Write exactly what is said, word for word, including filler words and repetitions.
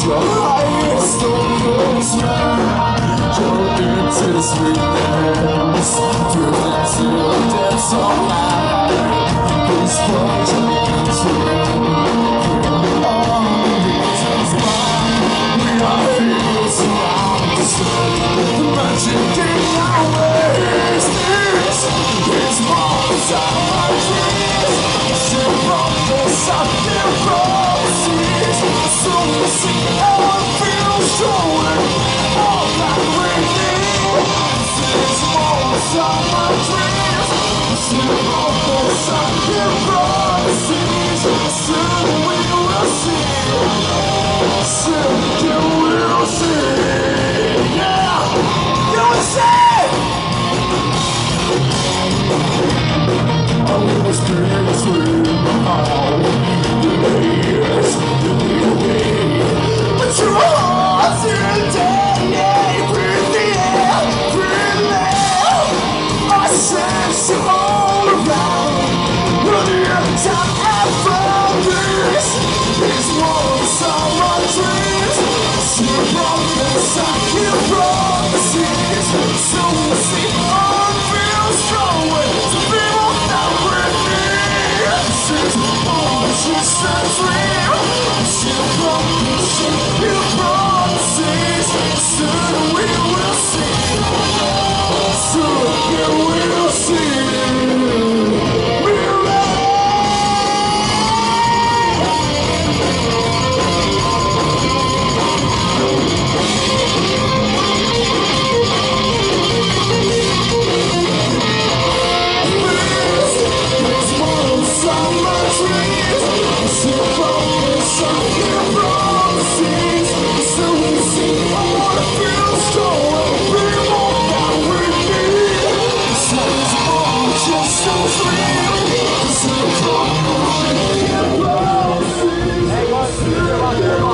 your highest charisma, your empty sweetness, driven to depths so high. Please put your control, bring all reasons why we are here surrounded. The magic in our ways is, it's more inside my dreams. Shit from the sucking promises, so we see how it feels showing all that we need. It's more inside my dreams. Shit from the sucking promises, soon we will see. Soon you will see. Yeah, you will see. I was pretty sweet, how the years, the way, but your heart's today, breathe the air, breathe the air. I sense you all around, you're the every time ever this is once on my dreams. See promise, I keep promises, so we see all feels strong with the people that with me. This is all just as real. See promise, I keep promises, soon we will see. Soon you will see. Hey,